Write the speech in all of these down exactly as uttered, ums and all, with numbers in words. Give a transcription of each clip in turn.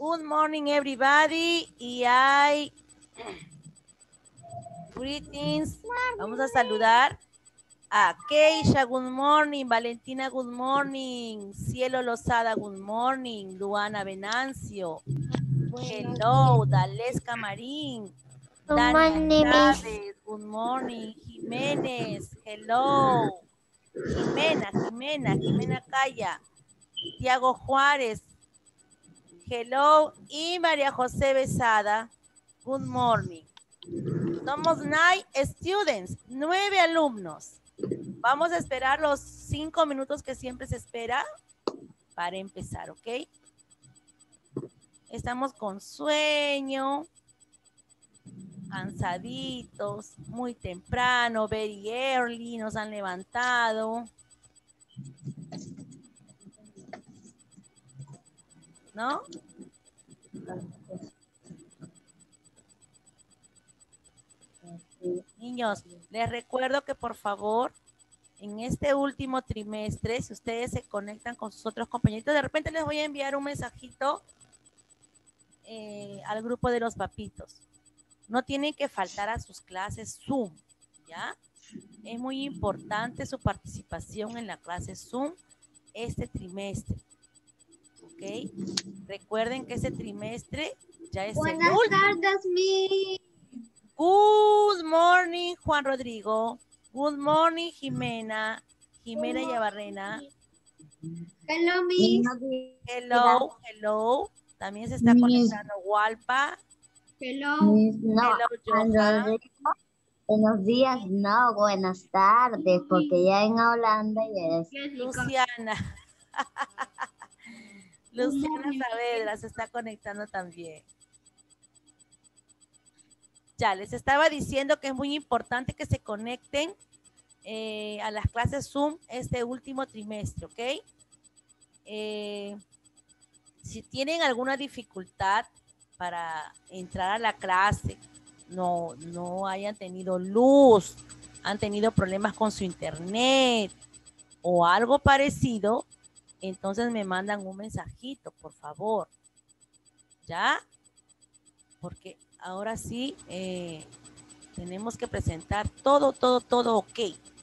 Good morning, everybody. Y hay greetings. Vamos a saludar a Keisha, good morning. Valentina, good morning. Cielo Lozada, good morning. Luana Venancio. Hello. Dalesca Marín. Dania Chávez, good morning. Jiménez, hello. Jimena, Jimena, Jimena Calla. Tiago Juárez, hello. Y María José Besada, good morning. Somos nine students, nueve alumnos. Vamos a esperar los cinco minutos que siempre se espera para empezar, ¿ok? Estamos con sueño, cansaditos, muy temprano, very early, nos han levantado. ¿No? Niños, les recuerdo que por favor, en este último trimestre, si ustedes se conectan con sus otros compañeritos, de repente les voy a enviar un mensajito eh, al grupo de los papitos. No tienen que faltar a sus clases Zoom, ¿ya? Es muy importante su participación en la clase Zoom este trimestre, ¿ok? Recuerden que este trimestre ya es Buenas el último. Buenas tardes, mi. Good morning, Juan Rodrigo. Good morning, Jimena. Jimena Yabarrena. Hello, Miss. Hello, hello. También se está conectando Walpa. Hello. Miss, no, Hello, Juan Johan. Rodrigo, buenos días, no, buenas tardes, porque ya en Holanda ya es. Luciana. Luciana Saavedra se está conectando también. Ya, les estaba diciendo que es muy importante que se conecten eh, a las clases Zoom este último trimestre, ¿ok? Eh, si tienen alguna dificultad para entrar a la clase, no, no hayan tenido luz, han tenido problemas con su internet o algo parecido, entonces me mandan un mensajito, por favor. ¿Ya? Porque ahora sí eh, tenemos que presentar todo, todo, todo ok.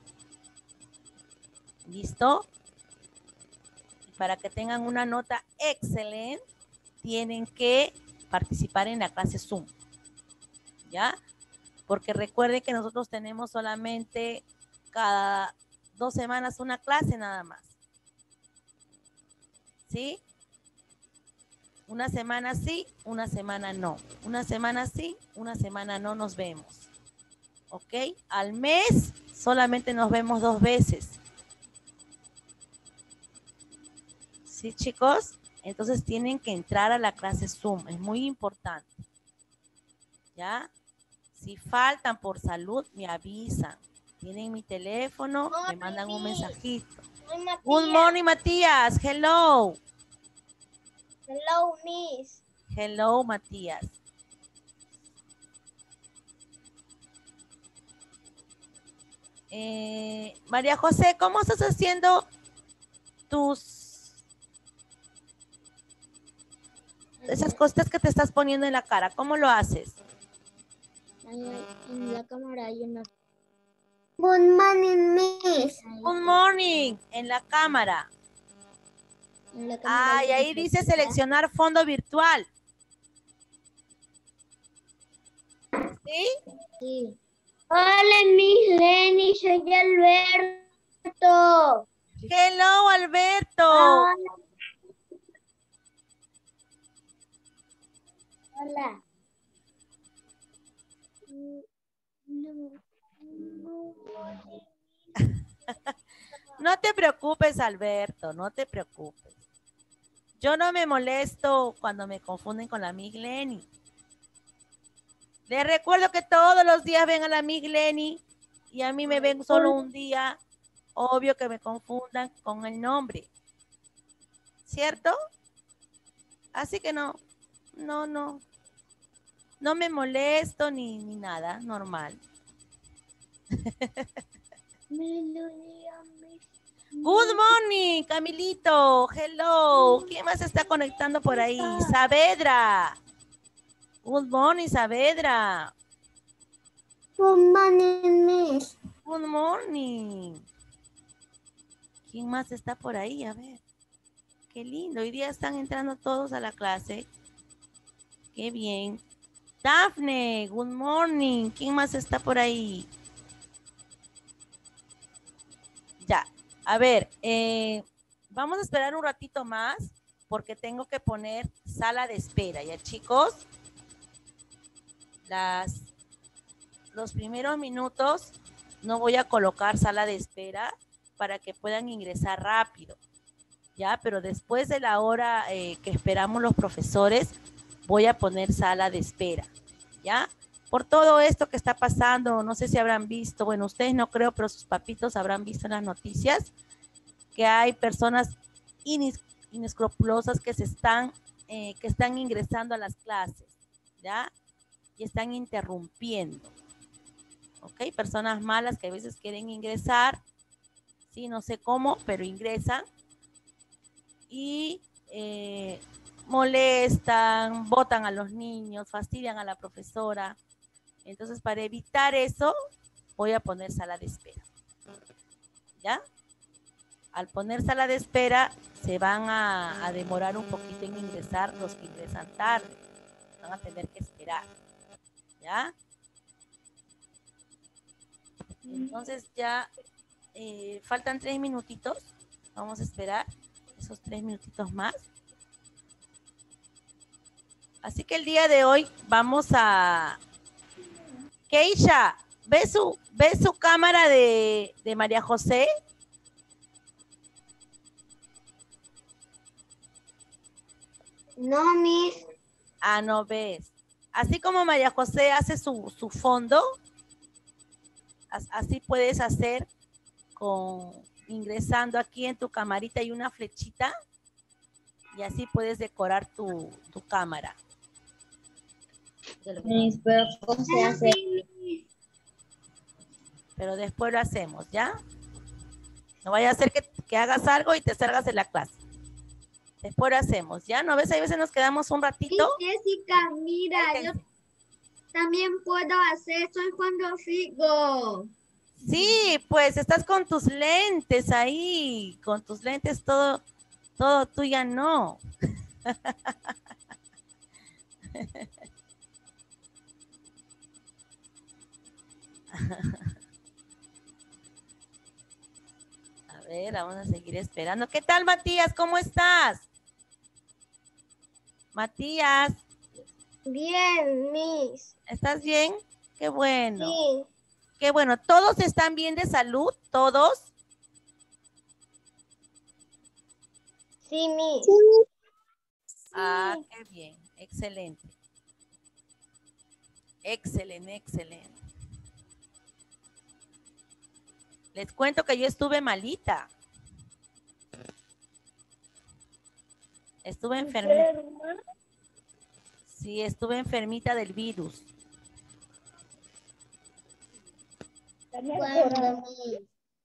¿Listo? Para que tengan una nota excelente, tienen que participar en la clase Zoom. ¿Ya? Porque recuerden que nosotros tenemos solamente cada dos semanas una clase nada más. ¿Sí? Una semana sí, una semana no. Una semana sí, una semana no nos vemos. ¿Ok? Al mes solamente nos vemos dos veces. ¿Sí, chicos? Entonces tienen que entrar a la clase Zoom. Es muy importante. ¿Ya? Si faltan por salud, me avisan. Tienen mi teléfono, me mandan un mensajito. Good morning, Matías. Hello. Hello, Miss. Hello, Matías. Eh, María José, ¿cómo estás haciendo tus... esas cosas que te estás poniendo en la cara? ¿Cómo lo haces? En la cámara hay una. Good morning, Miss. Good morning. En la cámara. En la cámara Ah, hay y ahí una dice flechita. seleccionar fondo virtual. ¿Sí? Sí. Hola, Miss Lenny, soy Alberto. Hello, Alberto. Hola. Hola. No te preocupes, Alberto, no te preocupes. Yo no me molesto cuando me confunden con la Miss Lenny. Les recuerdo que todos los días ven a la Miss Lenny y a mí me ven solo un día. Obvio que me confundan con el nombre. ¿Cierto? Así que no, no, no. No me molesto ni, ni nada, normal. Good morning, Camilito. Hello. ¿Quién más está conectando por ahí? Saavedra. Good morning, Saavedra. Good morning, Miss. Good morning. ¿Quién más está por ahí? A ver. Qué lindo. Hoy día están entrando todos a la clase. Qué bien. Daphne, good morning. ¿Quién más está por ahí? Ya. A ver, eh, vamos a esperar un ratito más porque tengo que poner sala de espera. ¿Ya, chicos? Las, los primeros minutos no voy a colocar sala de espera para que puedan ingresar rápido. ¿Ya? Pero después de la hora eh, que esperamos los profesores, voy a poner sala de espera. ¿Ya? Por todo esto que está pasando, no sé si habrán visto, bueno, ustedes no creo, pero sus papitos habrán visto en las noticias que hay personas inescrupulosas que se están, eh, que están ingresando a las clases, ¿ya? Y están interrumpiendo, ¿ok? Personas malas que a veces quieren ingresar, sí, no sé cómo, pero ingresan y eh, molestan, botan a los niños, fastidian a la profesora. Entonces, para evitar eso, voy a poner sala de espera, ¿ya? Al poner sala de espera, se van a, a demorar un poquito en ingresar los que ingresan tarde. Van a tener que esperar, ¿ya? Entonces ya eh, faltan tres minutitos. Vamos a esperar esos tres minutitos más. Así que el día de hoy vamos a... Keisha, ¿ves su, ¿ves su cámara de, de María José? No, Miss. Ah, no ves. Así como María José hace su, su fondo, así puedes hacer con ingresando aquí en tu camarita hay una flechita y así puedes decorar tu, tu cámara. Miss, pero ¿cómo se hace? Pero después lo hacemos, ¿ya? No vaya a ser que, que hagas algo y te salgas de la clase. Después lo hacemos, ¿ya? ¿No ves? Hay veces nos quedamos un ratito. Sí, Jessica, mira, yo también puedo hacer eso cuando sigo. Sí, pues estás con tus lentes ahí, con tus lentes todo, todo tú ya no. A ver, vamos a seguir esperando. ¿Qué tal, Matías? ¿Cómo estás? Matías. Bien, Miss. ¿Estás bien? Qué bueno. Sí. Qué bueno. ¿Todos están bien de salud? ¿Todos? Sí, Miss. Ah, qué bien. Excelente. Excelente, excelente. Les cuento que yo estuve malita. Estuve enfermita. Sí, estuve enfermita del virus. ¿Cuándo, Miss?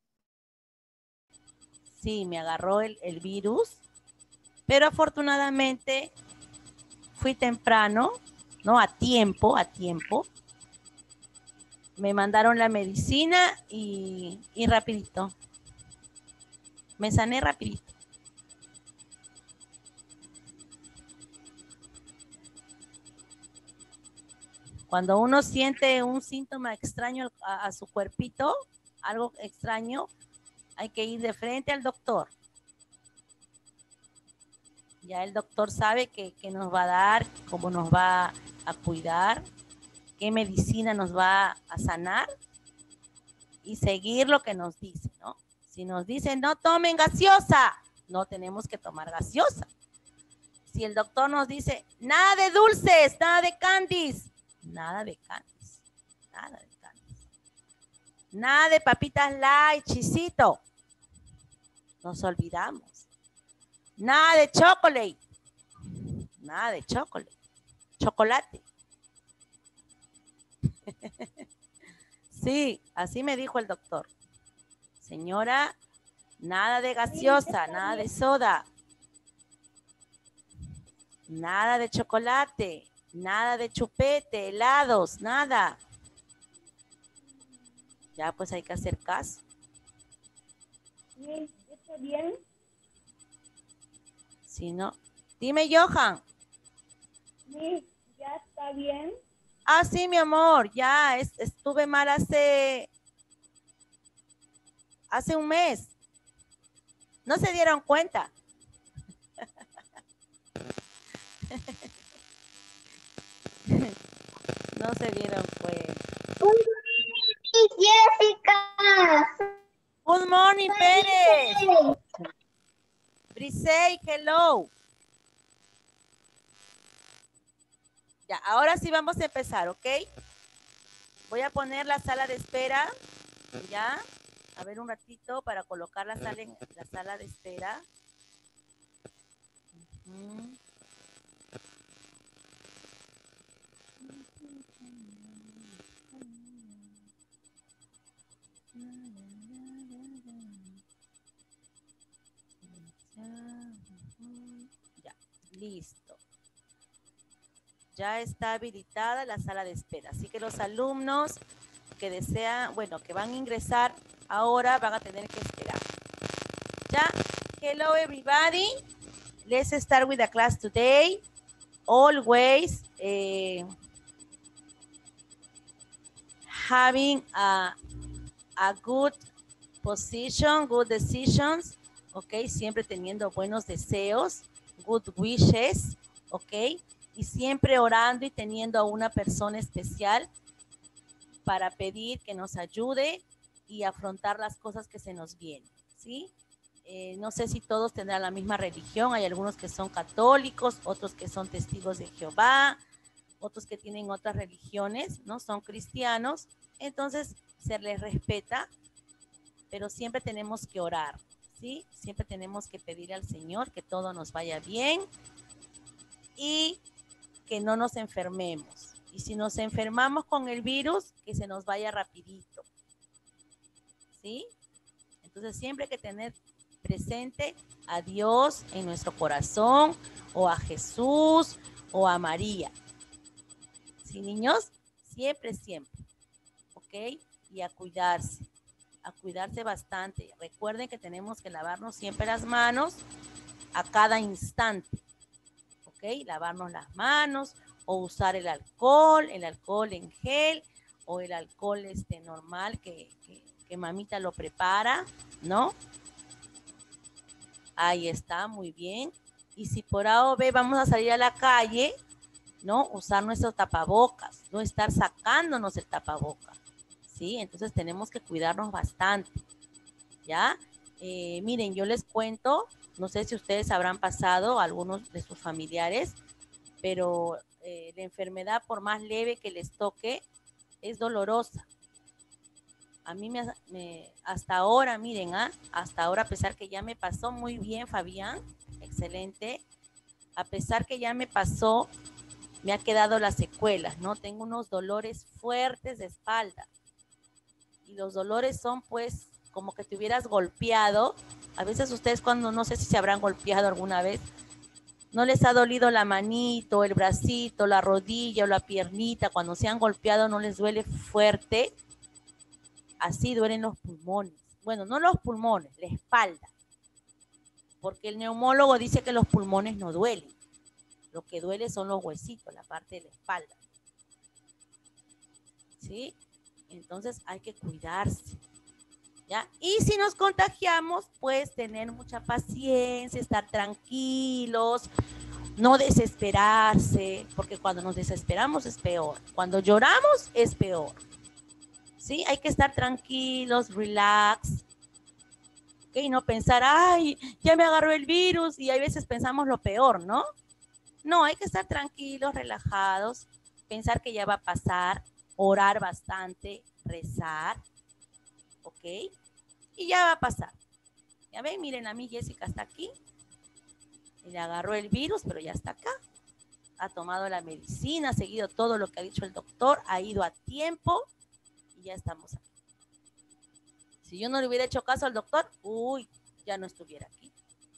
Sí, me agarró el, el virus, pero afortunadamente fui temprano, ¿no? A tiempo, a tiempo. Me mandaron la medicina y, y rapidito. Me sané rapidito. Cuando uno siente un síntoma extraño a, a su cuerpito, algo extraño, hay que ir de frente al doctor. Ya el doctor sabe qué, qué nos va a dar, cómo nos va a cuidar, qué medicina nos va a sanar y seguir lo que nos dice, ¿no? Si nos dicen no tomen gaseosa, no tenemos que tomar gaseosa. Si el doctor nos dice nada de dulces, nada de candies, nada de candies, nada de candies, nada de papitas light, chisito, nos olvidamos. Nada de chocolate, nada de chocolate, chocolate. Sí, así me dijo el doctor. Señora, Nada de gaseosa, nada de soda. Nada de chocolate, nada de chupete, helados, nada. Ya pues hay que hacer caso. ¿Está bien? Si no, dime, Johan. ¿Ya está bien? Ah, sí, mi amor, ya es, estuve mal hace, hace un mes. No se dieron cuenta. No se dieron cuenta. Jessica. Good morning, Pérez. Brisey, hello. Ya, ahora sí vamos a empezar, ¿ok? Voy a poner la sala de espera. Ya. A ver un ratito para colocar la sala en la sala de espera. Uh-huh. Ya, listo. Ya está habilitada la sala de espera. Así que los alumnos que desean, bueno, que van a ingresar ahora van a tener que esperar. Ya, hello everybody. Let's start with the class today. Always eh, having a, a good position, good decisions, ok, siempre teniendo buenos deseos, good wishes, ok, y siempre orando y teniendo a una persona especial para pedir que nos ayude y afrontar las cosas que se nos vienen, ¿sí? Eh, no sé si todos tendrán la misma religión, hay algunos que son católicos, otros que son testigos de Jehová, otros que tienen otras religiones, ¿no? Son cristianos, entonces se les respeta, pero siempre tenemos que orar, ¿sí? Siempre tenemos que pedir al Señor que todo nos vaya bien y que no nos enfermemos. Y si nos enfermamos con el virus, que se nos vaya rapidito, ¿sí? Entonces siempre hay que tener presente a Dios en nuestro corazón, o a Jesús, o a María. ¿Sí, niños? Siempre, siempre, ¿ok? Y a cuidarse. A cuidarse bastante. Recuerden que tenemos que lavarnos siempre las manos a cada instante, ¿ok? Lavarnos las manos o usar el alcohol, el alcohol en gel o el alcohol este normal que, que, que mamita lo prepara, ¿no? Ahí está, muy bien. Y si por A o B vamos a salir a la calle, ¿no? Usar nuestro tapabocas, no estar sacándonos el tapabocas. ¿Sí? Entonces tenemos que cuidarnos bastante, ¿ya? Eh, miren, yo les cuento, no sé si ustedes habrán pasado, algunos de sus familiares, pero eh, la enfermedad, por más leve que les toque, es dolorosa. A mí me, me hasta ahora, miren, ¿ah? hasta ahora, a pesar que ya me pasó muy bien, Fabián, excelente, a pesar que ya me pasó, me ha quedado las secuelas, ¿no? Tengo unos dolores fuertes de espalda. Y los dolores son pues como que te hubieras golpeado. A veces ustedes cuando no sé si se habrán golpeado alguna vez, no les ha dolido la manito, el bracito, la rodilla o la piernita, cuando se han golpeado no les duele fuerte. Así duelen los pulmones. Bueno, no los pulmones, la espalda. Porque el neumólogo dice que los pulmones no duelen. Lo que duele son los huesitos, la parte de la espalda. ¿Sí? Entonces hay que cuidarse, ¿ya? Y si nos contagiamos, pues tener mucha paciencia, estar tranquilos, no desesperarse, porque cuando nos desesperamos es peor. Cuando lloramos es peor, ¿sí? Hay que estar tranquilos, relax, ¿ok? No pensar, ay, ya me agarró el virus, y a veces pensamos lo peor, ¿no? No, hay que estar tranquilos, relajados, pensar que ya va a pasar, orar bastante, rezar, ¿ok? Y ya va a pasar. Ya ven, miren, a mí Jessica está aquí. Y le agarró el virus, pero ya está acá. Ha tomado la medicina, ha seguido todo lo que ha dicho el doctor, ha ido a tiempo y ya estamos aquí. Si yo no le hubiera hecho caso al doctor, uy, ya no estuviera aquí.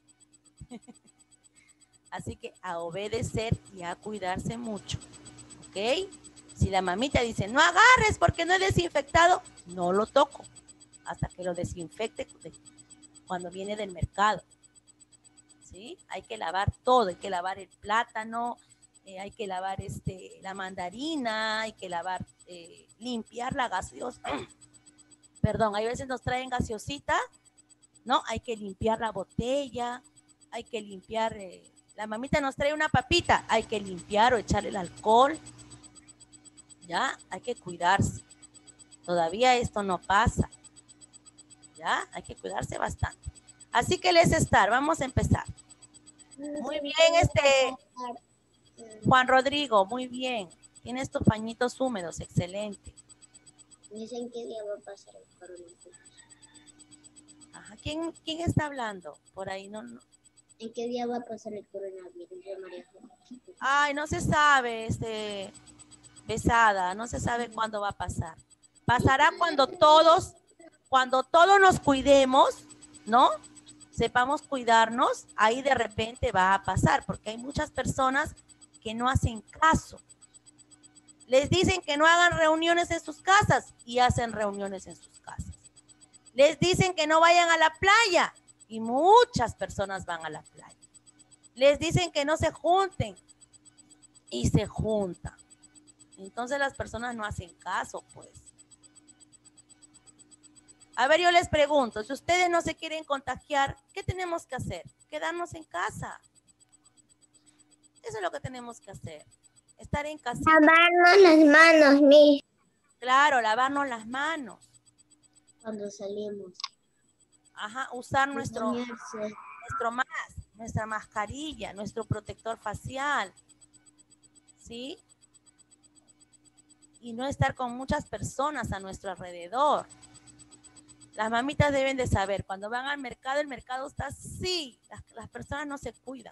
Así que a obedecer y a cuidarse mucho, ¿ok? Si la mamita dice, no agarres porque no he desinfectado, no lo toco hasta que lo desinfecte cuando viene del mercado, ¿sí? Hay que lavar todo, hay que lavar el plátano, eh, hay que lavar este, la mandarina, hay que lavar, eh, limpiar la gaseosa. Perdón, hay veces nos traen gaseosita, ¿no? Hay que limpiar la botella, hay que limpiar, eh, la mamita nos trae una papita, hay que limpiar o echarle el alcohol, ¿ya? Hay que cuidarse. Todavía esto no pasa, ¿ya? Hay que cuidarse bastante. Así que les estar, vamos a empezar. Muy bien, este, Juan Rodrigo, muy bien. Tienes tus pañitos húmedos, excelente. Dicen qué día va a pasar el coronavirus. Ajá. ¿Quién, quién está hablando? Por ahí no, no. ¿En qué día va a pasar el coronavirus? Yo, María José. Ay, no se sabe, este, Besada, no se sabe cuándo va a pasar. Pasará cuando todos, cuando todos nos cuidemos, ¿no? Sepamos cuidarnos, ahí de repente va a pasar, porque hay muchas personas que no hacen caso. Les dicen que no hagan reuniones en sus casas y hacen reuniones en sus casas. Les dicen que no vayan a la playa y muchas personas van a la playa. Les dicen que no se junten y se juntan. Entonces las personas no hacen caso, pues. A ver, yo les pregunto, si ustedes no se quieren contagiar, ¿qué tenemos que hacer? Quedarnos en casa. Eso es lo que tenemos que hacer. Estar en casa. Lavarnos las manos, mi. Claro, lavarnos las manos. Cuando salimos. Ajá, usar nuestro, Bañarse. nuestro más, nuestra mascarilla, nuestro protector facial. ¿Sí? Y no estar con muchas personas a nuestro alrededor. Las mamitas deben de saber, cuando van al mercado, el mercado está así, las, las personas no se cuidan.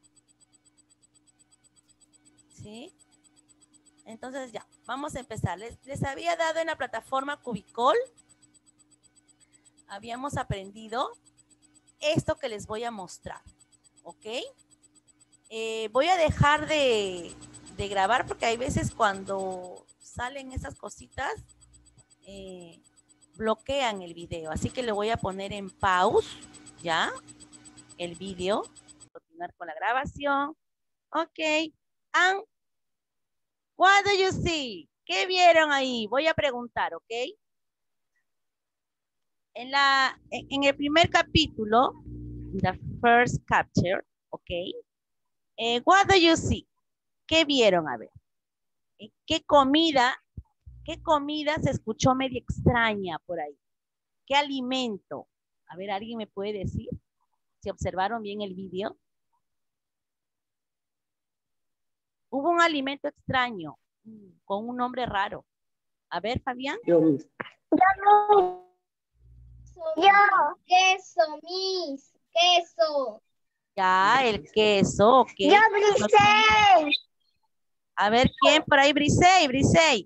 ¿Sí? Entonces ya, vamos a empezar. Les, les había dado en la plataforma Cubicol, habíamos aprendido esto que les voy a mostrar, ¿ok? Eh, voy a dejar de, de grabar porque hay veces cuando salen esas cositas, eh, bloquean el video, así que le voy a poner en pause, ¿ya? El video, continuar con la grabación. Ok, and what do you see? ¿Qué vieron ahí? Voy a preguntar, ¿ok? En, la, en el primer capítulo, the first capture, ¿ok? Eh, what do you see? ¿Qué vieron? A ver, ¿qué comida, qué comida se escuchó medio extraña por ahí? ¿Qué alimento? A ver, ¿alguien me puede decir si observaron bien el video? Hubo un alimento extraño con un nombre raro. A ver, Fabián. Yo. Yo. Queso, Miss. Queso. Ya, el queso, ok. Yo, Brisey. A ver, ¿quién por ahí? Brisey, Brisey.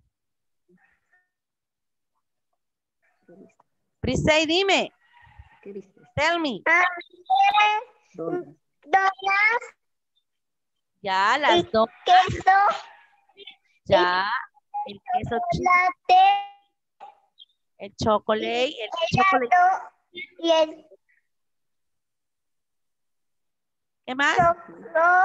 Brisey, dime. ¿Qué viste? Tell me. Donas. Donas. Ya, las dos. Queso. Ya, el queso, Chocolate. el chocolate, el chocolate. Y el ¿Qué más? choclo.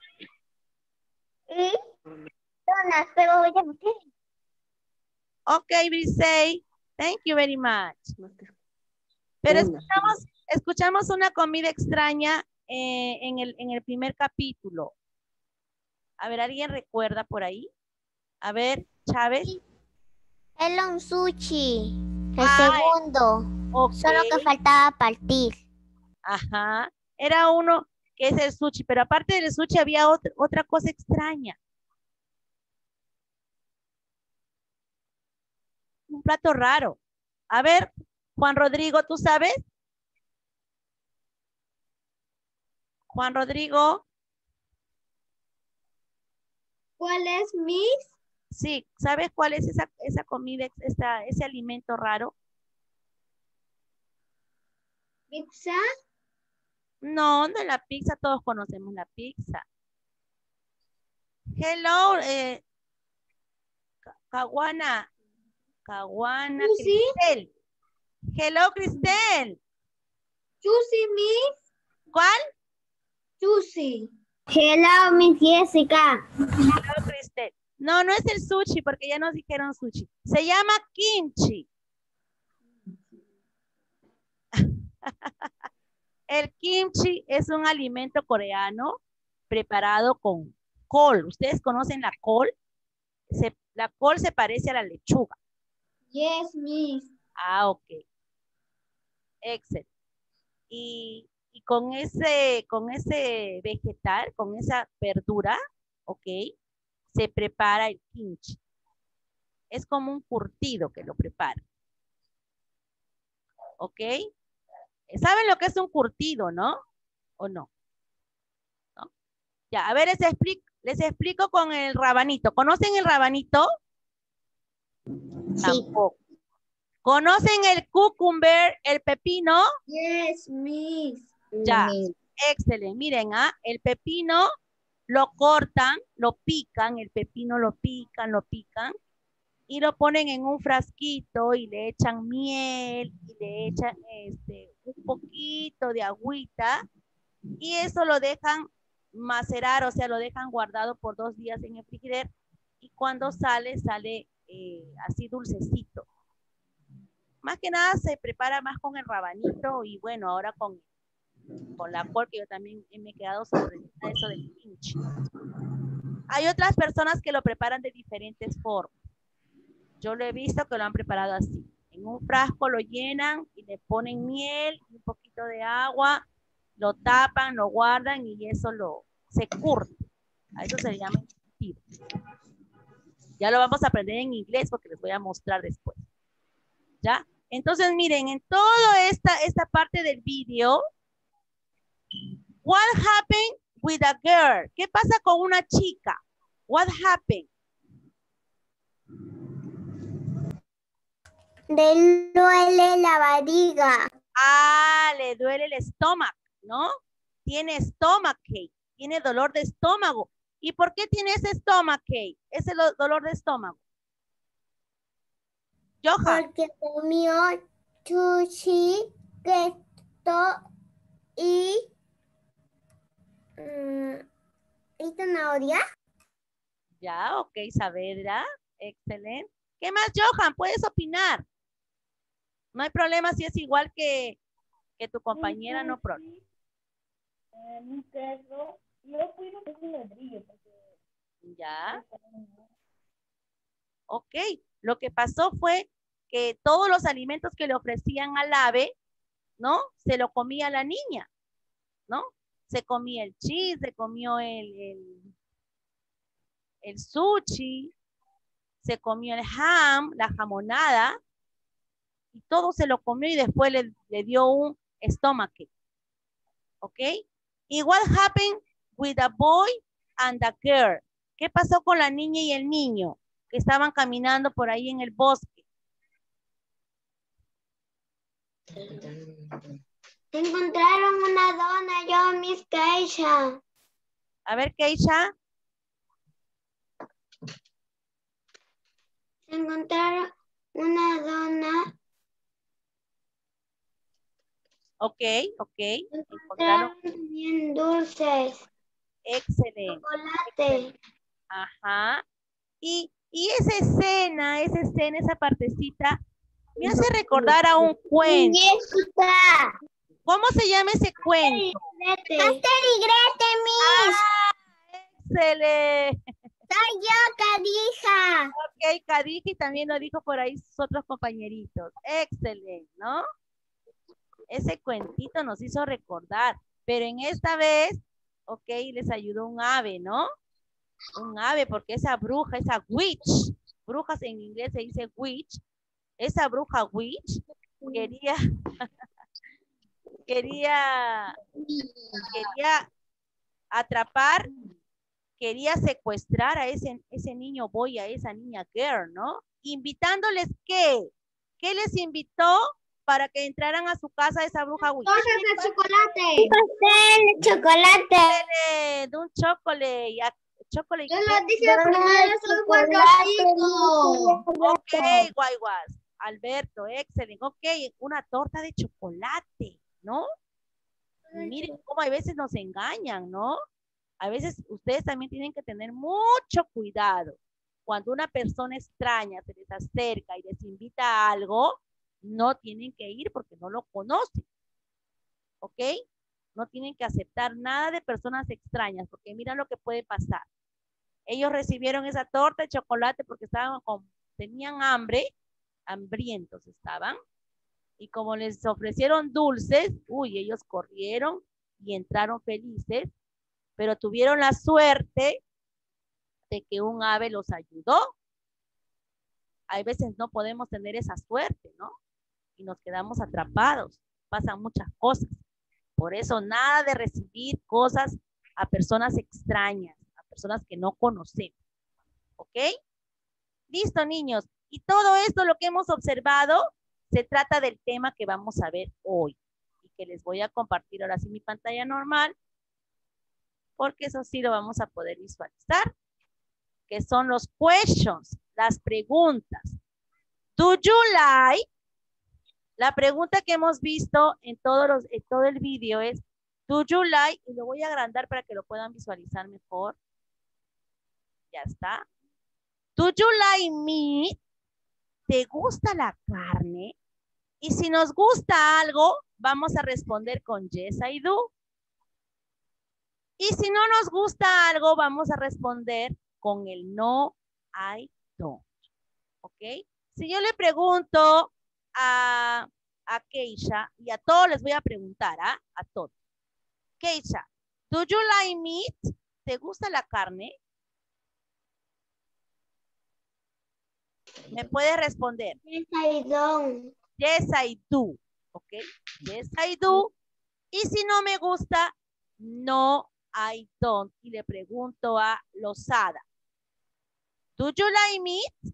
Y donas, pero ya no sé. Ok, Brisey. Thank you very much. No te- Pero Donas. escuchamos, escuchamos una comida extraña eh, en, el, en el primer capítulo. A ver, ¿alguien recuerda por ahí? A ver, Chávez. Era un sushi. El Ah, segundo. Ok. Solo que faltaba partir. Ajá. Era uno que es el sushi, pero aparte del sushi había otra, otra cosa extraña. Un plato raro. A ver, Juan Rodrigo, ¿tú sabes? Juan Rodrigo, ¿Cuál es, Miss? sí, ¿sabes cuál es esa, esa comida, esa, ese alimento raro? Pizza. No, no es la pizza, todos conocemos la pizza. Hello, eh, Caguana. Caguana, Sushi. Cristel. Hello, Cristel. Sushi, Miss. ¿Cuál? Sushi. Hello, Miss Jessica. Hello, Cristel. No, no es el sushi porque ya nos dijeron sushi. Se llama kimchi. El kimchi es un alimento coreano preparado con col. ¿Ustedes conocen la col? Se, la col se parece a la lechuga. Yes, Miss. Ah, ok. Excelente. Y, y con ese, con ese vegetal, con esa verdura, ok, se prepara el kimchi. Es como un curtido que lo prepara. ¿Ok? ¿Saben lo que es un curtido, no? ¿O no? ¿No? Ya, a ver, les explico, les explico con el rabanito. ¿Conocen el rabanito? Sí. Tampoco. ¿Conocen el cucumber, el pepino? Yes, Miss. Ya, excelente. Miren, ¿ah? El pepino lo cortan, lo pican, el pepino lo pican, lo pican, y lo ponen en un frasquito y le echan miel y le echan este, un poquito de agüita y eso lo dejan macerar, o sea, lo dejan guardado por dos días en el frigider y cuando sale, sale eh, así dulcecito. Más que nada se prepara más con el rabanito y bueno, ahora con, con la col, que yo también me he quedado sobre eso del kimchi. Hay otras personas que lo preparan de diferentes formas. Yo lo he visto que lo han preparado así. En un frasco lo llenan y le ponen miel y un poquito de agua, lo tapan, lo guardan y eso lo se curte. A eso se le llama curtido. Ya lo vamos a aprender en inglés porque les voy a mostrar después. ¿Ya? Entonces, miren, en toda esta, esta parte del vídeo, what happened with a girl? ¿Qué pasa con una chica? What happened? Le duele la barriga. Ah, le duele el estómago, ¿no? Tiene stomachache, tiene dolor de estómago. ¿Y por qué tiene ese stomachache, ese dolor de estómago? Johan. Porque comió sushi, queso y, um, y zanahoria. Ya, ok, Saavedra. Excelente. ¿Qué más, Johan? Puedes opinar. No hay problema si es igual que, que tu compañera, no problema. Ya. Ok. Lo que pasó fue que todos los alimentos que le ofrecían al ave, ¿no? Se lo comía la niña, ¿no? Se comía el cheese, se comió el, el, el sushi, se comió el ham, la jamonada, y todo se lo comió y después le, le dio un stomachache. ¿Ok? Y what happened with the boy and the girl? ¿Qué pasó con la niña y el niño que estaban caminando por ahí en el bosque? Encontraron una dona, yo, Miss Keisha. A ver, Keisha. Encontraron una dona. Ok, ok. Encontraron bien dulces. Excelente. Chocolate. Ajá. Y, y esa escena, esa escena, esa partecita, me hace recordar a un cuento. Jessica. ¿Cómo se llama ese cuento? Haster y Gretel, Miss. Ah, excelente. Soy yo, Cadija. Ok, Kadiji también lo dijo por ahí sus otros compañeritos. Excelente, ¿no? Ese cuentito nos hizo recordar, pero en esta vez, ok, les ayudó un ave, ¿no? Un ave, porque esa bruja, esa witch, brujas en inglés se dice witch, esa bruja witch quería, quería, quería atrapar, quería secuestrar a ese, ese niño boy, a esa niña girl, ¿no? Invitándoles, ¿qué? ¿Qué les invitó? para que entraran a su casa esa bruja Witch? Tortas de chocolate. Pastel de chocolate. Eh, De un chocolate. a- chocolate. Yo lo dije primero, son cuatro cinco. Ok, guayguas. Alberto, excelente. Ok, una torta de chocolate, ¿no? Y miren cómo a veces nos engañan, ¿no? A veces ustedes también tienen que tener mucho cuidado. Cuando una persona extraña se les acerca y les invita a algo, no tienen que ir porque no lo conocen. ¿Ok? No tienen que aceptar nada de personas extrañas porque mira lo que puede pasar. Ellos recibieron esa torta de chocolate porque estaban con, tenían hambre, hambrientos estaban. Y como les ofrecieron dulces, uy, ellos corrieron y entraron felices, pero tuvieron la suerte de que un ave los ayudó. Hay veces no podemos tener esa suerte, ¿no? Y nos quedamos atrapados. Pasan muchas cosas. Por eso nada de recibir cosas a personas extrañas, a personas que no conocemos. ¿Ok? Listo, niños. Y todo esto, lo que hemos observado, se trata del tema que vamos a ver hoy. Y que les voy a compartir ahora sí mi pantalla normal. Porque eso sí lo vamos a poder visualizar. Que son los questions, las preguntas. Do you like? La pregunta que hemos visto en, todos los, en todo el vídeo es, do you like? Y lo voy a agrandar para que lo puedan visualizar mejor. Ya está. Do you like meat? ¿Te gusta la carne? Y si nos gusta algo, vamos a responder con yes, I do. Y si no nos gusta algo, vamos a responder con el no, I don't. ¿Ok? Si yo le pregunto a, a Keisha, y a todos les voy a preguntar, ¿ah? A todos. Keisha, do you like meat? ¿Te gusta la carne? ¿Me puede responder? Yes, I don't. Yes, I do. ¿Ok? Yes, I do. Y si no me gusta, no, I don't. Y le pregunto a Lozada. Do you like meat?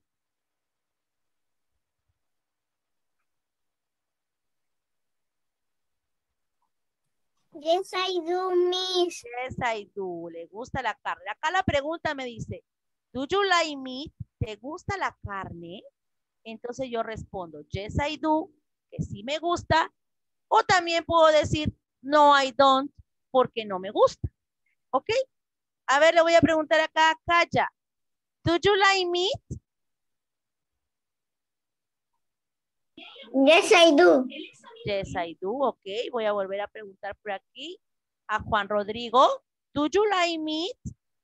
Yes, I do, miss. Yes, I do. Le gusta la carne. Acá la pregunta me dice, do you like meat? ¿Te gusta la carne? Entonces yo respondo, yes, I do, que sí me gusta. O también puedo decir, no, I don't, porque no me gusta. ¿Ok? A ver, le voy a preguntar acá a Kaya. Do you like meat? Yes, I do. Yes, I do. Ok, voy a volver a preguntar por aquí a Juan Rodrigo. Do you like meat?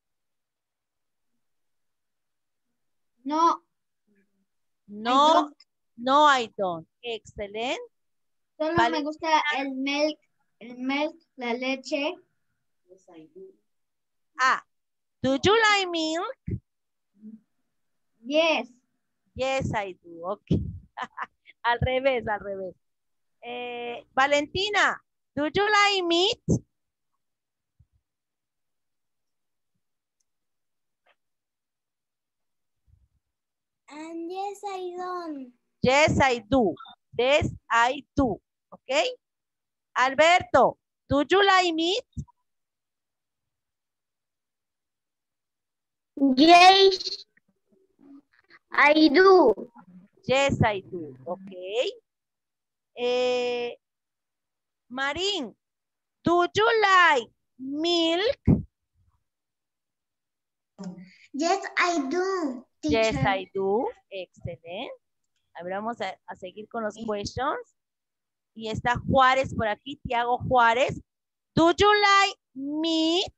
No, No, don't. no, I don't. Excelente. solo Vale. me gusta el milk, el milk, la leche. Ah, do you like milk? Yes. Yes, I do. Ok. Al revés, al revés. Eh, Valentina, do you like meat? And yes, I don't. Yes, I do. Yes, I do. Ok. Alberto, do you like meat? Yes, I do. Yes, I do. Ok. Eh, Marín, do you like milk? Yes, I do. Yes, Teacher. I do. Excelente. A ver, vamos a, a seguir con los questions. Y está Juárez por aquí, Tiago Juárez. Do you like meat?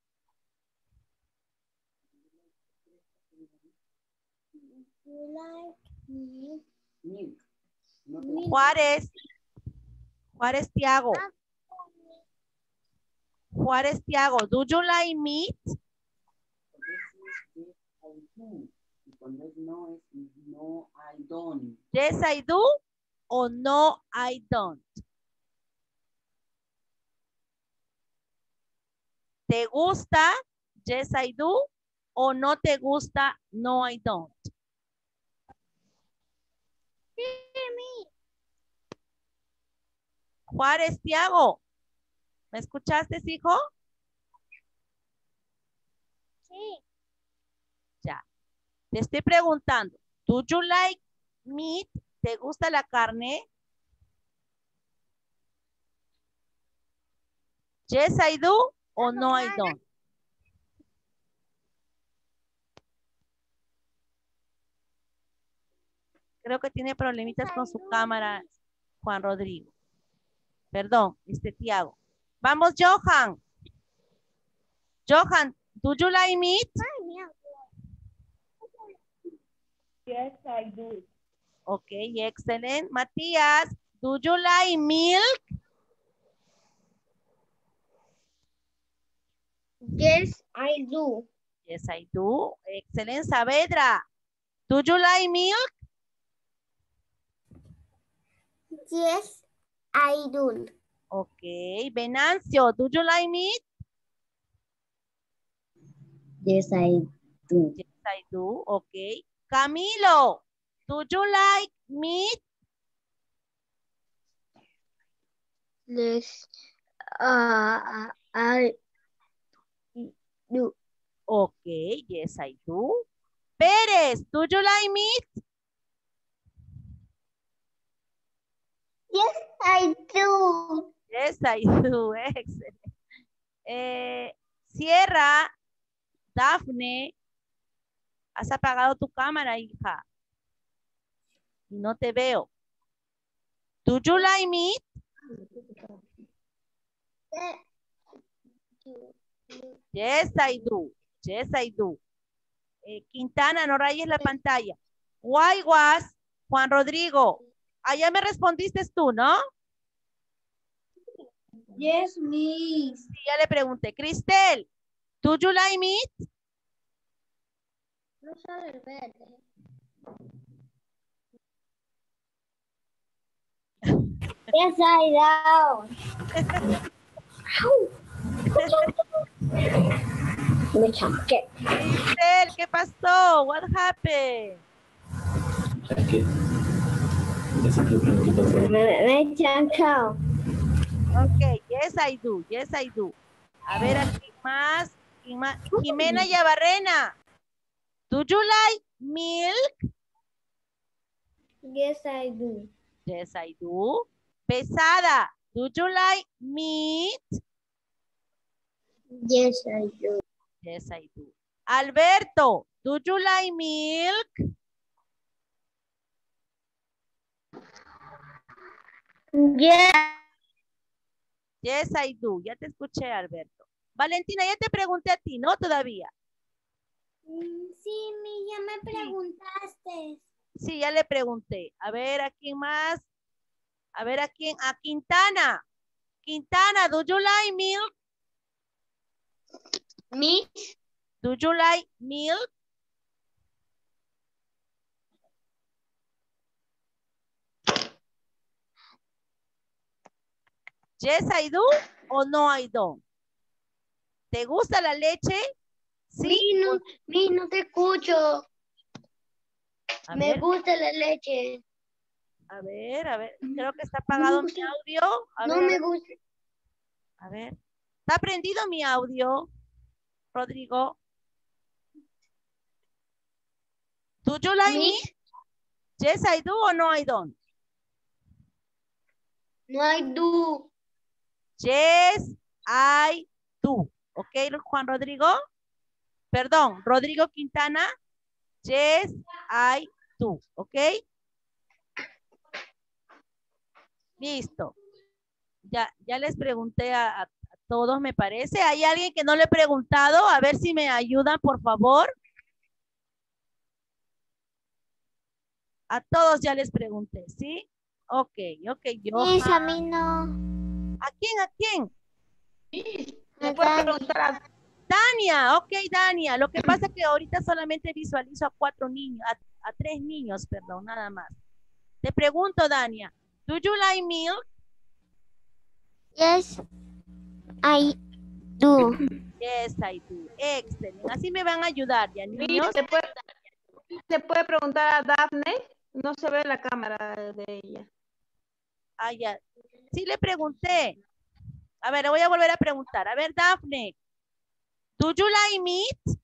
You like me? Juárez. Juárez Tiago. Juárez Tiago. Do you like meat? Cuando es no, es no, I don't. Yes, I do. O no, I don't. ¿Te gusta? Yes, I do. O no te gusta? No, I don't. Juárez, Tiago. ¿Me escuchaste, hijo? Sí. Ya. Te estoy preguntando. Do you like meat? ¿Te gusta la carne? Yes, I do. O no, I don't. Creo que tiene problemitas con su cámara, Juan Rodrigo. Perdón, este Tiago. Vamos, Johan. Johan, do you like meat? Yes, I do. Ok, excelente. Matías, do you like milk? Yes, I do. Yes, I do. Excelente. Saavedra, do you like milk? Yes, I do. Ok. Venancio, do you like meat? Yes, I do. Yes, I do. Ok. Camilo, do you like meat? Yes, uh, I do. Ok, yes, I do. Pérez, do you like meat? Yes, I do. Yes, I do. Excellent. Eh, Sierra, Dafne, has apagado tu cámara, hija. Y no te veo. Do you like meat? Yes, I do. Yes, I do. Eh, Quintana, no rayes la pantalla. Why was, Juan Rodrigo, allá me respondiste tú, ¿no? Yes, miss. Sí, ya le pregunté. Cristel, do you like meat? No sale el verde. Yes, I do. Me chanqué. Cristel, ¿qué pasó? What happened? Me, me chanqué. Ok, yes, I do. Yes, I do. A ver, ¿quién más? ¿Quién más? Jimena Yabarrena, do you like milk? Yes, I do. Yes, I do. Pesada, do you like meat? Yes, I do. Yes, I do. Alberto, do you like milk? Yes. Yes, I do. Ya te escuché, Alberto. Valentina, ya te pregunté a ti, ¿no? Todavía. Sí, mi, ya me preguntaste. Sí, ya le pregunté. A ver, ¿a quién más? A ver, ¿a quién? A Quintana. Quintana, do you like milk? Mi. Do you like milk? Yes, I do o no, I don't. ¿Te gusta la leche? Sí. Mi, no, mi, no te escucho. A Me ver, gusta la leche. a ver, a ver. Creo que está apagado mi audio. A No ver, a me ver. gusta. A ver. ¿Está prendido mi audio, Rodrigo? Do you like Mi. me? Yes, I do o no, I don't. No hay do. Yes, I do. ¿Ok, Juan Rodrigo? Perdón, Rodrigo Quintana. Yes, I do. ¿Ok? Listo. Ya, ya les pregunté a, a, a todos, me parece. ¿Hay alguien que no le he preguntado? A ver si me ayudan, por favor. A todos ya les pregunté, ¿sí? Ok, ok. Yo, Sí, a mí no. ¿A quién? ¿A quién? ¿Me puedes preguntar a Dania, ok, Dania. Lo que pasa es que ahorita solamente visualizo a cuatro niños, a, a tres niños, perdón, nada más. Te pregunto, Dania, ¿do you like milk? Yes, I do. Yes, I do. Excelente. Así me van a ayudar, ya, niños. ¿Se puede, se puede preguntar a Dafne? No se ve la cámara de ella. Ah, ya. Sí le pregunté. A ver, le voy a volver a preguntar. A ver, Daphne. Do you like meat?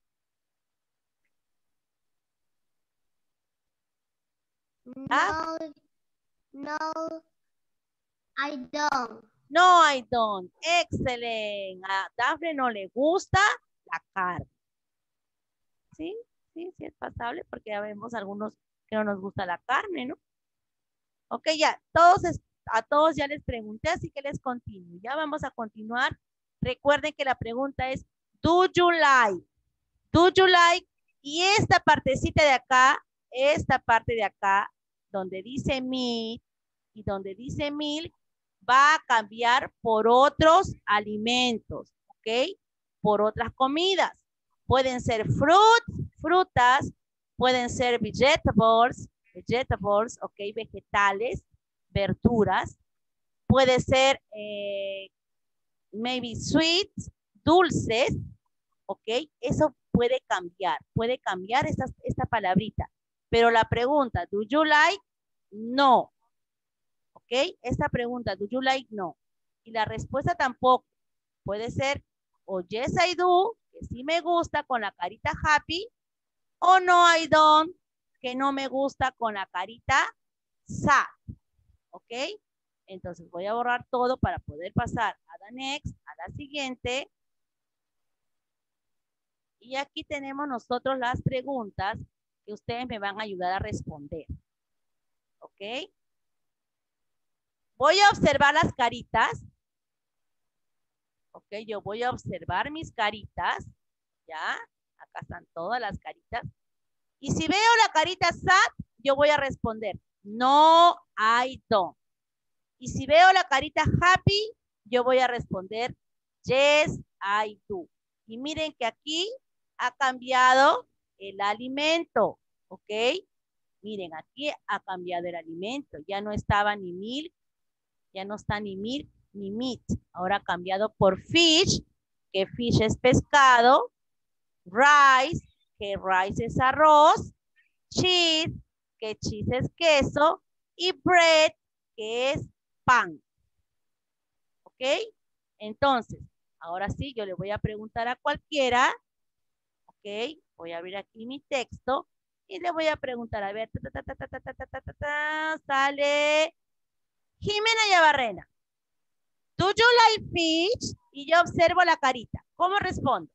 Ah, No, no, I don't. no, I don't. Excelente. A Daphne no le gusta la carne. Sí, sí, sí es pasable porque ya vemos algunos que no nos gusta la carne, ¿no? Ok, ya, todos, a todos ya les pregunté, así que les continúo. Ya vamos a continuar. Recuerden que la pregunta es, do you like? Do you like? Y esta partecita de acá, esta parte de acá, donde dice meat y donde dice milk, va a cambiar por otros alimentos, ¿ok? Por otras comidas. Pueden ser fruits, frutas, pueden ser vegetables, vegetables, ok, vegetales, verduras. Puede ser, eh, maybe sweets, dulces, ok. Eso puede cambiar, puede cambiar esta, esta palabrita. Pero la pregunta, do you like? No. Ok, esta pregunta, do you like? No. Y la respuesta tampoco. Puede ser, o yes I do, que sí me gusta con la carita happy, o no I don't, que no me gusta con la carita sad. ¿Ok? Entonces voy a borrar todo para poder pasar a la next, a la siguiente. Y aquí tenemos nosotros las preguntas que ustedes me van a ayudar a responder. ¿Ok? Voy a observar las caritas. Ok, yo voy a observar mis caritas. ¿Ya? Acá están todas las caritas. Y si veo la carita sad, yo voy a responder, no, I don't. Y si veo la carita happy, yo voy a responder, yes, I do. Y miren que aquí ha cambiado el alimento, ¿ok? Miren, aquí ha cambiado el alimento. Ya no estaba ni milk, ya no está ni milk ni meat. Ahora ha cambiado por fish, que fish es pescado, rice, que rice es arroz, cheese, que cheese es queso, y bread, que es pan. ¿Ok? Entonces, ahora sí, yo le voy a preguntar a cualquiera. ¿Ok? Voy a abrir aquí mi texto y le voy a preguntar, a ver, ta, ta, ta, ta, ta, ta, ta, ta, ta, ta, sale Jimena Yabarrena. Do you like fish? Y yo observo la carita. ¿Cómo respondo?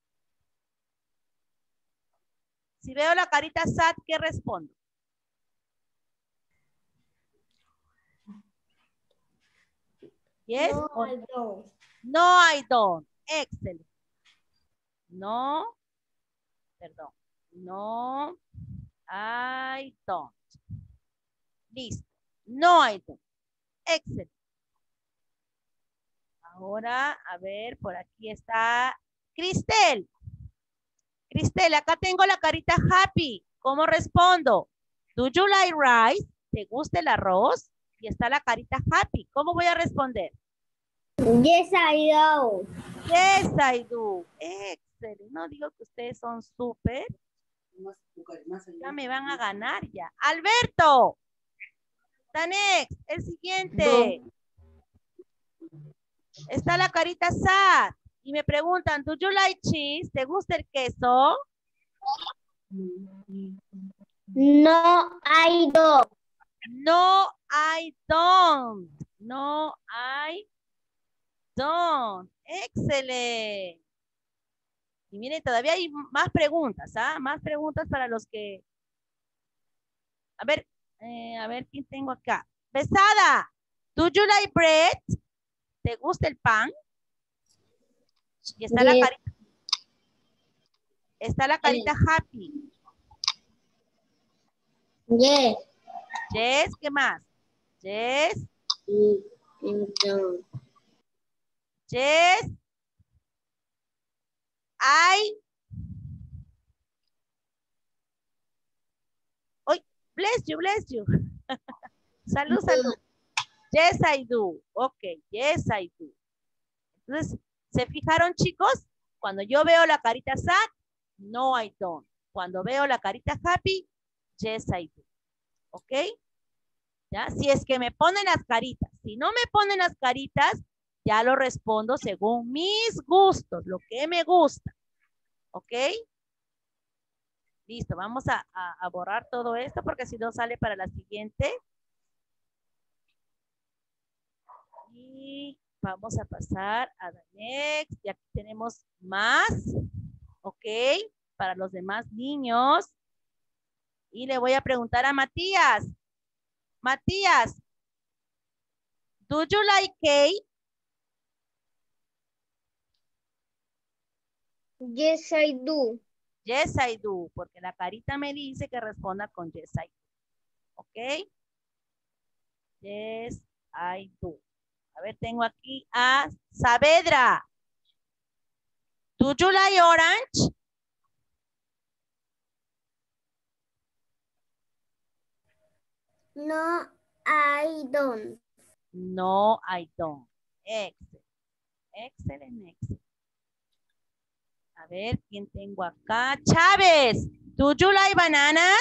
Si veo la carita sad, ¿qué respondo? Yes? No, I don't. No, I don't. Excellent. No, perdón. No, I don't. Listo. No, I don't. Excellent. Ahora, a ver, por aquí está Cristel. Cristel, acá tengo la carita happy. ¿Cómo respondo? Do you like rice? ¿Te gusta el arroz? Y está la carita happy. ¿Cómo voy a responder? Yes, I do. Yes, I do. Excelente. No digo que ustedes son súper. Ya me van a ganar ya. Alberto. Tanex, el siguiente. Está la carita sad. Y me preguntan, do you like cheese? ¿Te gusta el queso? No, I don't. No, I don't. No, I don't. Excelente. Y miren, todavía hay más preguntas, ¿ah? Más preguntas para los que... A ver, eh, a ver, ¿quién tengo acá? Besada, do you like bread? ¿Te gusta el pan? Y está Yes. la carita. Está la carita happy. Yes. Yes, ¿qué más? Yes. Yes. I. Oh, bless you, bless you. Salud, salud. Yes, I do. Ok, yes, I do. Entonces, ¿se fijaron, chicos? Cuando yo veo la carita sad, no, I don't. Cuando veo la carita happy, yes, I do. ¿Ok? ¿Ya? Si es que me ponen las caritas. Si no me ponen las caritas, ya lo respondo según mis gustos, lo que me gusta. ¿Ok? Listo, vamos a, a, a borrar todo esto porque si no sale para la siguiente. Y vamos a pasar a la next. Y aquí tenemos más. ¿Ok? Para los demás niños. Y le voy a preguntar a Matías. Matías, do you like cake? Yes, I do. Yes, I do. Porque la carita me dice que responda con yes, I do. ¿Ok? Yes, I do. A ver, tengo aquí a Saavedra. Do you like orange? No, I don't. No, I don't. Excellent. Excellent, excellent. A ver, ¿quién tengo acá? Chávez. Do you like bananas?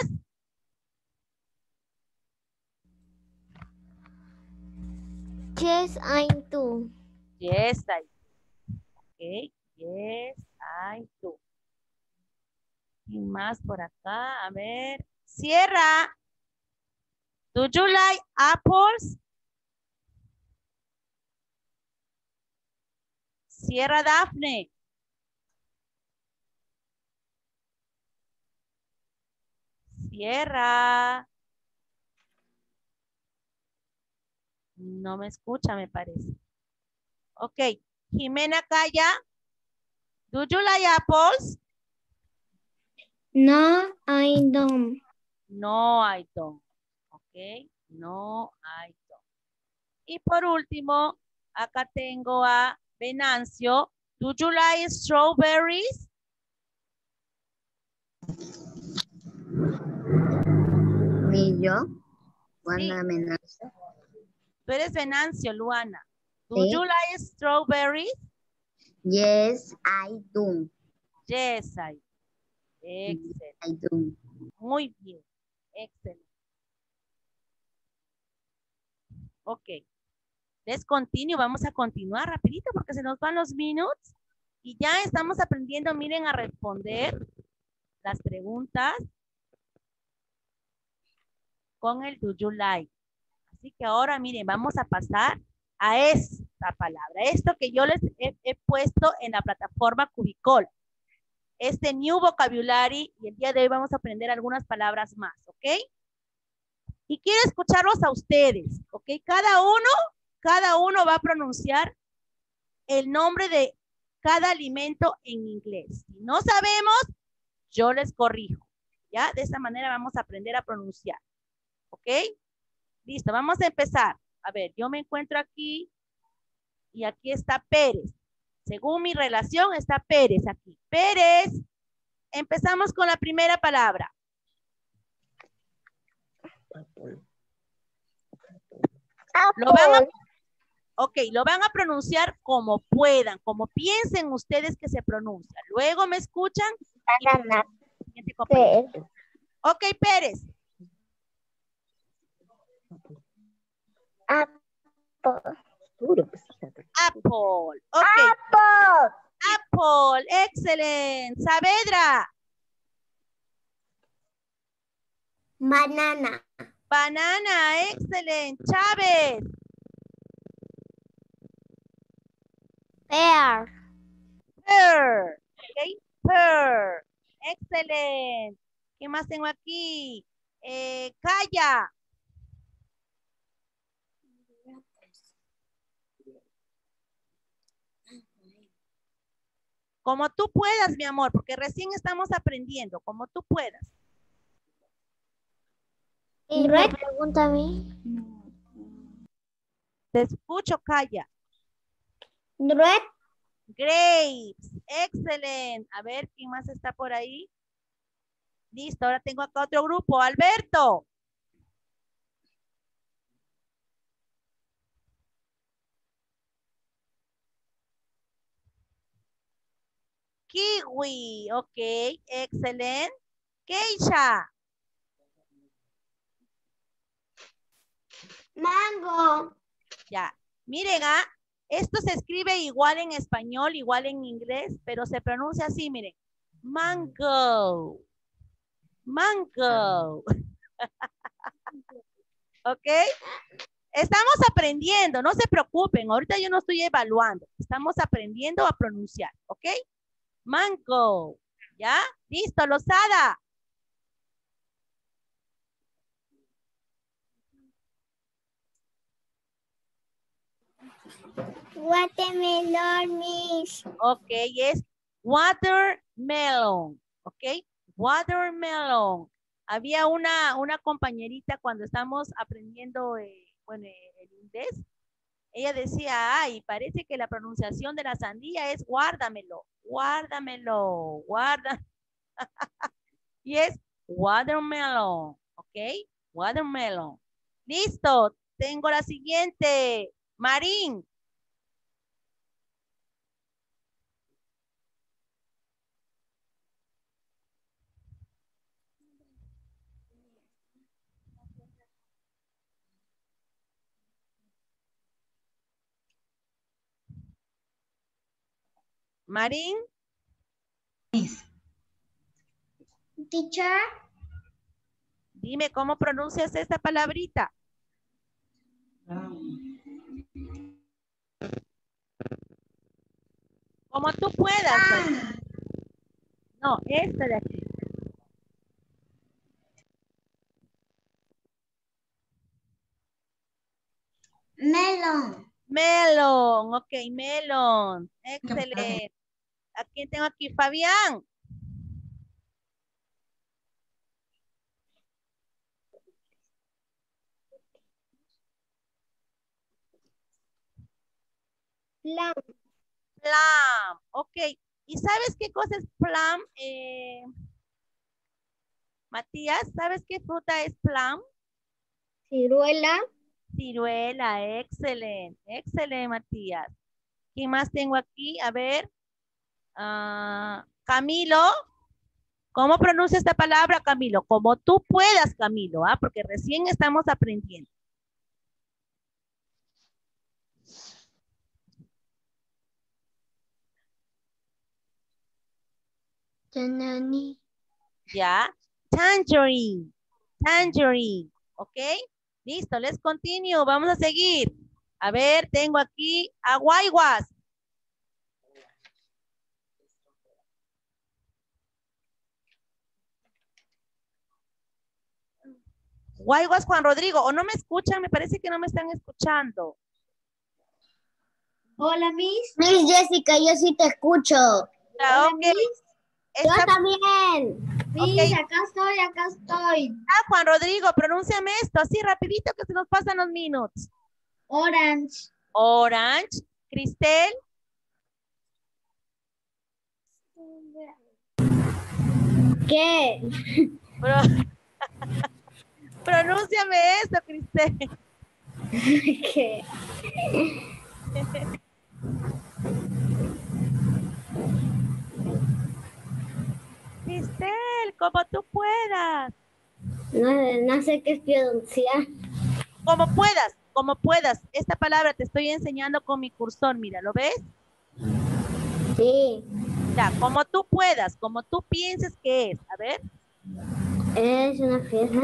Yes, I do. Yes, I do. Ok. Yes, I do. ¿Y más por acá? A ver. Sierra. Do you like apples? Sierra Daphne. Sierra. No me escucha, me parece. Ok. Jimena Calla. Do you like apples? No, I don't. No, I don't. Ok. No, I don't. Y por último, acá tengo a Venancio. Do you like strawberries? ¿Y yo? Cuando Sí. amenaza. Tú eres Venancio, Luana. Do Sí. you like strawberries? Yes, I do. Yes, I do. Excelente. I do. Muy bien. Excelente. Ok. Let's continue. Vamos a continuar rapidito porque se nos van los minutos. Y ya estamos aprendiendo, miren, a responder las preguntas con el do you like. Así que ahora, miren, vamos a pasar a esta palabra. Esto que yo les he, he puesto en la plataforma Cubicol. Este New Vocabulary, y el día de hoy vamos a aprender algunas palabras más, ¿ok? Y quiero escucharlos a ustedes, ¿ok? Cada uno, cada uno va a pronunciar el nombre de cada alimento en inglés. Si no sabemos, yo les corrijo, ¿ya? De esta manera vamos a aprender a pronunciar, ¿ok? Listo, vamos a empezar. A ver, yo me encuentro aquí y aquí está Pérez. Según mi relación está Pérez aquí. Pérez, empezamos con la primera palabra. Lo van a, ok, lo van a pronunciar como puedan, como piensen ustedes que se pronuncia. Luego me escuchan. Y... Ok, Pérez. Apple. Apple. Ok. Apple. Apple. Excelente. Saavedra. Banana. Banana. Excelente. Chávez. Pear. Pear. Ok. Pear. Excelente. ¿Qué más tengo aquí? Eh, Calla. Como tú puedas, mi amor, porque recién estamos aprendiendo. Como tú puedas. ¿Y me pregunta a mí? Te escucho, Calla. Red. Grapes. Excelente. A ver, ¿quién más está por ahí? Listo, ahora tengo acá otro grupo. Alberto. Kiwi. Ok, excelente. Keisha. Mango. Ya. Miren, ah, esto se escribe igual en español, igual en inglés, pero se pronuncia así, miren. Mango. Mango. ¿Ok? Estamos aprendiendo, no se preocupen. Ahorita yo no estoy evaluando. Estamos aprendiendo a pronunciar, ¿ok? Mango. ¿Ya? Listo, Lozada. Watermelon, Miss. Ok, es watermelon. Ok, watermelon. Había una, una compañerita cuando estamos aprendiendo eh, bueno, el inglés. Ella decía, ay, parece que la pronunciación de la sandía es guárdamelo, guárdamelo, guarda. Y es watermelon, ¿ok? Watermelon. Listo, tengo la siguiente. Marín. Marín. Teacher. Dime cómo pronuncias esta palabrita. Como tú puedas. Marín. No, esta de aquí. Melon. Melon, ok, melon. Excelente. ¿A quién tengo aquí? Fabián. Plum. Plum, ok. ¿Y sabes qué cosa es plum? Eh, Matías, ¿sabes qué fruta es plum? Ciruela. Ciruela, excelente, excelente, Matías. ¿Quién más tengo aquí? A ver. Uh, Camilo. ¿Cómo pronuncia esta palabra, Camilo? Como tú puedas, Camilo, ¿ah? Porque recién estamos aprendiendo. Tanani. Ya. Tangerine. Tangerine. ¿Ok? Listo, let's continue. Vamos a seguir. A ver, tengo aquí a Guayguas. Guayguas Juan Rodrigo. ¿O no me escuchan? Me parece que no me están escuchando. Hola, Miss. Miss Jessica, yo sí te escucho. Ah, Hola, ok. Miss. Yo Esta- también. Miss, Ok. acá estoy, acá estoy. Ah, Juan Rodrigo, pronúnciame esto así rapidito que se nos pasan los minutos. Orange. Orange. Cristel. ¿Qué? Pro... Pronúnciame esto, Cristel. ¿Qué? Cristel, como tú puedas. No, no sé qué es pronunciar. Como puedas, como puedas. Esta palabra te estoy enseñando con mi cursor, mira, ¿lo ves? Sí. Ya, como tú puedas, como tú pienses que es. A ver. Es una fiesta.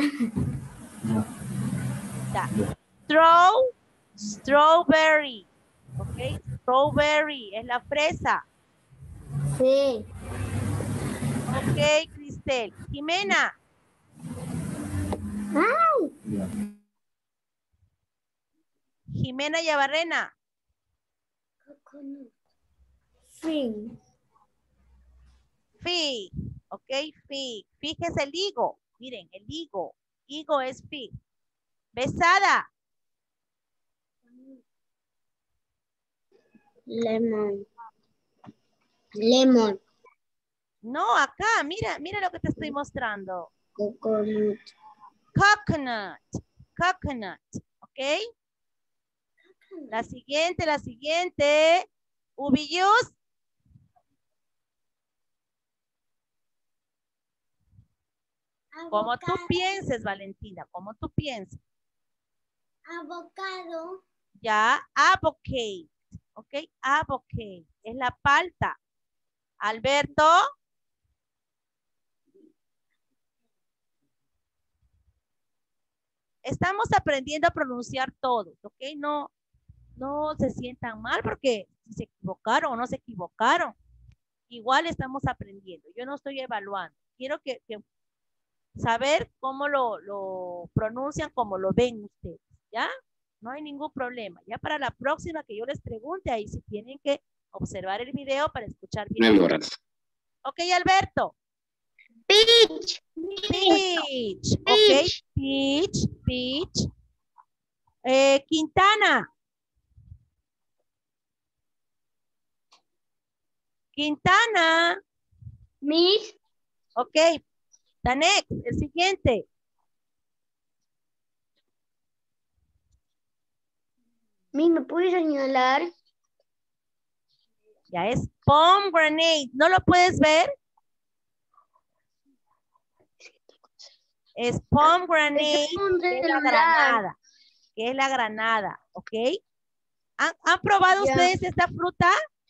Ya. Straw, strawberry. ¿Ok? Strawberry, es la fresa. Sí. Ok, Cristel. Jimena. Ay. Jimena Yabarrena. Sí. Fig. Ok, fig. Fig es el higo. Miren, el higo. Higo es fig. Besada. Lemon. Lemon. No, acá, mira, mira lo que te estoy mostrando. Coconut. Coconut. Coconut. ¿Ok? La siguiente, la siguiente. Ubillus. Como tú pienses, Valentina, como tú pienses. Avocado. Ya, avocado. Ok, avocado. Es la palta. Alberto. Estamos aprendiendo a pronunciar todo, ¿ok? No, no se sientan mal porque si se equivocaron o no se equivocaron. Igual estamos aprendiendo. Yo no estoy evaluando. Quiero que, que saber cómo lo, lo pronuncian, cómo lo ven ustedes, ¿ya? No hay ningún problema. Ya para la próxima que yo les pregunte, ahí sí tienen que observar el video para escuchar bien. Nueve horas. Ok, Alberto. Peach. Peach. Ok, peach, peach. Eh, Quintana. Quintana. Miss. Ok. Danex, el siguiente. Miss, ¿me puede señalar? Ya es pomegranate. ¿No lo puedes ver? Es pomegranate, que es la granada. Que es la granada, ¿ok? ¿Han, han probado Ya. ustedes esta fruta?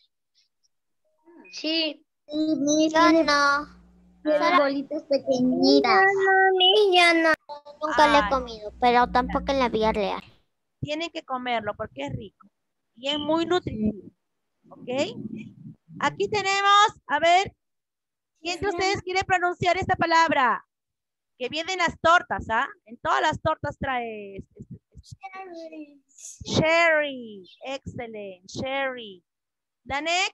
Sí. Sí, Miss, Yo tiene, no. tiene bolitas pequeñitas. No, Miss, yo no. Nunca le Ay. he comido, pero tampoco en la vida real. Tienen que comerlo porque es rico. Y es muy nutritivo, ¿ok? Aquí tenemos, a ver, ¿quién de ustedes quiere pronunciar esta palabra? Que viene en las tortas, ¿ah? En todas las tortas trae este, este, este. Cherry, excelente, cherry. Danex.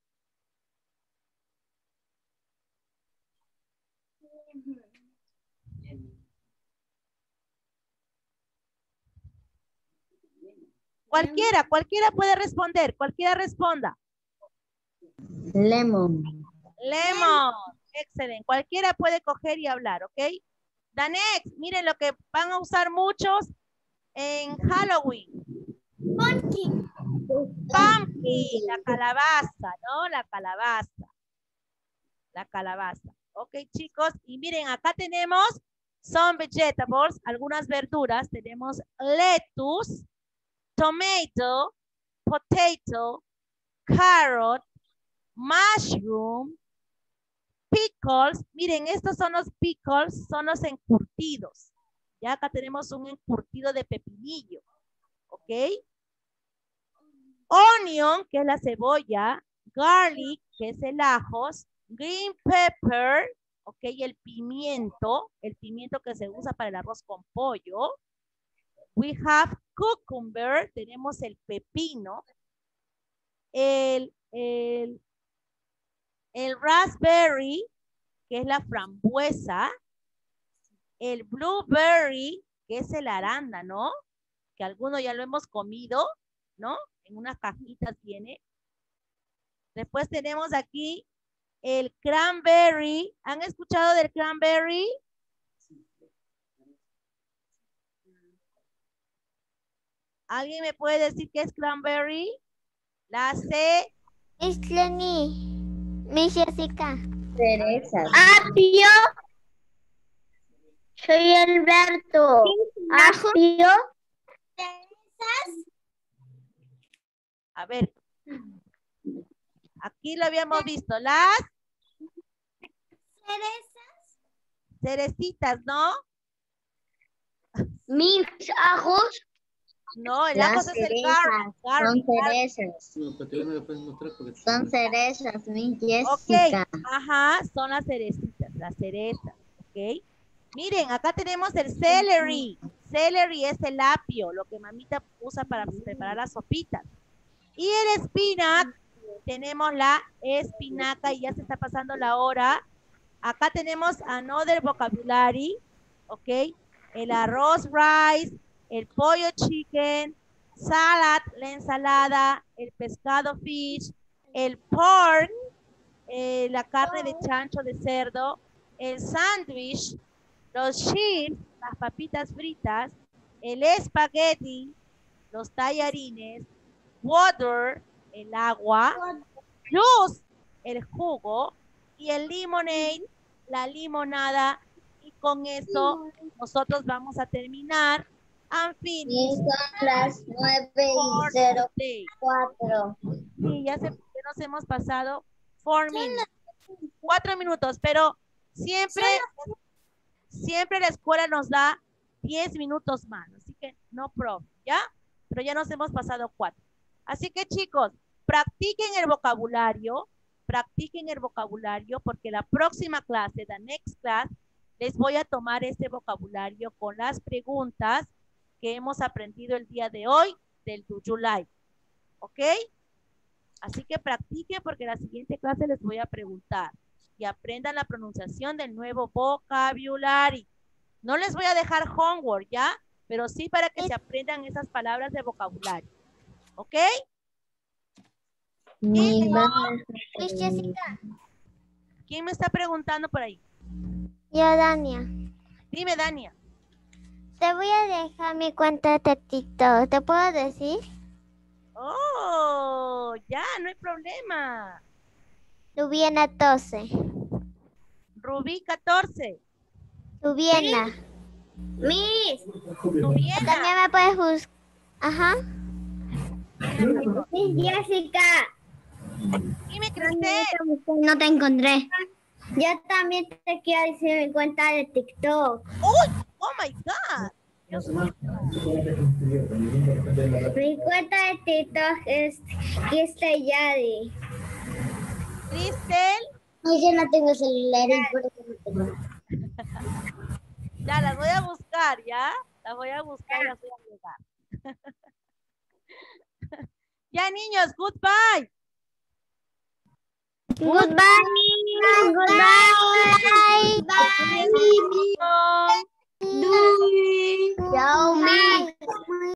Cualquiera, cualquiera puede responder, cualquiera responda. Lemon. Lemon, excelente. Cualquiera puede coger y hablar, ¿ok? Danex, miren lo que van a usar muchos en Halloween. Pumpkin. Pumpkin, la calabaza, ¿no? La calabaza. La calabaza. Ok, chicos. Y miren, acá tenemos some vegetables, algunas verduras. Tenemos lettuce, tomato, potato, carrot, mushroom, pickles. Miren, estos son los pickles, son los encurtidos. Ya acá tenemos un encurtido de pepinillo. ¿Ok? Onion, que es la cebolla. Garlic, que es el ajos. Green pepper, ok, el pimiento. El pimiento que se usa para el arroz con pollo. We have cucumber, tenemos el pepino. El, el, el raspberry, que es la frambuesa. El blueberry, que es el arándano, que algunos ya lo hemos comido, ¿no? En unas cajitas viene. Después tenemos aquí el cranberry. ¿Han escuchado del cranberry? ¿Alguien me puede decir qué es cranberry? La C. Miss Lenny. Miss Jessica. Cerezas. Apio. Soy Alberto. Apio. A ver. Aquí lo habíamos visto. Las Cerezas. cerecitas, ¿no? Mis ajos. No, el Las ajo es el cerezas. garlic. Son garlic, garlic. cerezas. No, pero todavía no lo puedes mostrar porque... Son cerezas, Miss Ok, Jessica. ajá, son las cerecitas, las cerezas, ok. Miren, acá tenemos el celery. Celery es el apio, lo que mamita usa para preparar las sopitas. Y el spinach, tenemos la espinaca y ya se está pasando la hora. Acá tenemos another vocabulary, ok. El arroz rice, el pollo chicken, salad, la ensalada, el pescado fish, el pork, eh, la carne de chancho de cerdo, el sándwich, los chips, las papitas fritas, el espagueti, los tallarines, water, el agua, juice, el jugo, y el lemonade, la limonada. Y con eso nosotros vamos a terminar and Y finish son las nueve for y cero today. cuatro. Sí, ya, se, ya nos hemos pasado four minutes. Cuatro minutos, pero siempre, siempre la escuela nos da diez minutos más. Así que no problem, ¿ya? Pero ya nos hemos pasado cuatro. Así que chicos, practiquen el vocabulario, practiquen el vocabulario porque la próxima clase, the next class, les voy a tomar este vocabulario con las preguntas que hemos aprendido el día de hoy del Do You Like. ¿Ok? Así que practiquen porque la siguiente clase les voy a preguntar y aprendan la pronunciación del nuevo vocabulario. No les voy a dejar homework, ¿ya? Pero sí para que se aprendan esas palabras de vocabulario. ¿Ok? Mi mamá. ¿Quién me está preguntando por ahí? Yo, Dania, Dime, Dania. te voy a dejar mi cuenta de TikTok. ¿Te puedo decir? Oh, ya, no hay problema. Lubiena doce. Rubí catorce. Lubiena. Miss. Lubiena. También me puedes buscar. Ajá. Miss Jessica. Dime, Cristel. No te encontré. Yo también te quiero decir mi cuenta de TikTok. Uy, oh my God. Dios mío. Mi cuenta de TikTok es Cristel Yadi. Cristel. Ay, yo no tengo celular y por eso no tengo. Ya, las voy a buscar, ¿ya? Las voy a buscar y las voy a agregar. Ya, niños, goodbye. Goodbye. Goodbye. Bye. Bye. Chao, mi.